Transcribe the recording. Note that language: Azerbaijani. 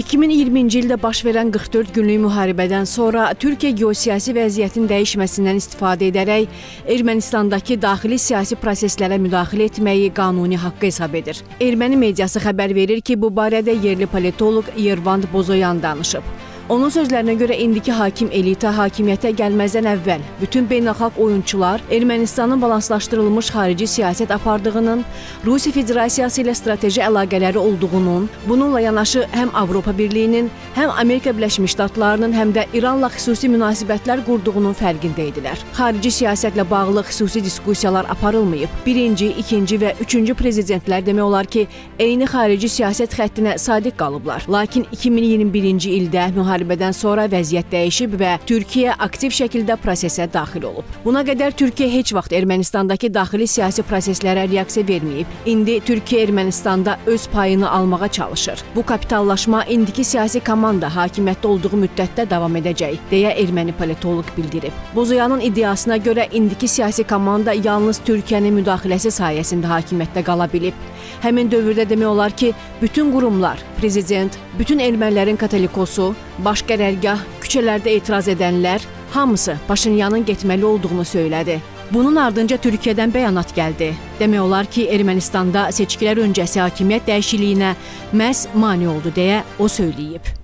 2020-ci ildə baş verən 44 günlük müharibədən sonra Türkiyə geosiyasi vəziyyətin dəyişməsindən istifadə edərək Ermənistandakı daxili siyasi proseslərə müdaxilə etməyi qanuni haqqı hesab edir. Erməni mediası xəbər verir ki, bu barədə yerli politoloq Yervand Bozoyan danışıb. Onun sözlərinə görə indiki hakim elita hakimiyyətə gəlməzdən əvvəl bütün beynəlxalq oyunçular Ermənistanın balanslaşdırılmış xarici siyasət apardığının, Rusiya Federasiyası ilə strateji əlaqələri olduğunun, bununla yanaşı həm Avropa Birliyinin, həm Amerika Birləşmiş Ştatlarının, həm də İranla xüsusi münasibətlər qurduğunun fərqində idilər. Xarici siyasətlə bağlı xüsusi diskussiyalar aparılmayıb. Birinci, ikinci və üçüncü prezidentlər demək olar ki, eyni xarici siyasət xəttinə sadiq qalıblar. Lakin 2021-ci ildə müharibədən sonra vəziyyət dəyişib və Türkiyə aktiv şəkildə prosesə daxil olub. Buna qədər Türkiyə heç vaxt Ermənistandakı daxili siyasi proseslərə reaksiya verməyib. İndi Türkiyə Ermənistanda öz payını almağa çalışır. Bu kapitallaşma indiki siyasi komanda hakimiyyətdə olduğu müddətdə davam edəcək, deyə erməni politoloq bildirib. Bozoyanın iddiasına görə indiki siyasi komanda yalnız Türkiyənin müdaxiləsi sayəsində hakimiyyətdə qala bilib. Həmin dövrdə demək olar ki, bütün qurumlar, prezident, bütün ermənilərin katolikosu, baş qərargah, küçələrdə etiraz edənlər, hamısı Paşinyanın getməli olduğunu söylədi. Bunun ardınca Türkiyədən bəyanat gəldi. Demək olar ki, Ermənistanda seçkilər öncəsi hakimiyyət dəyişikliyinə məhz mane oldu deyə o söyləyib.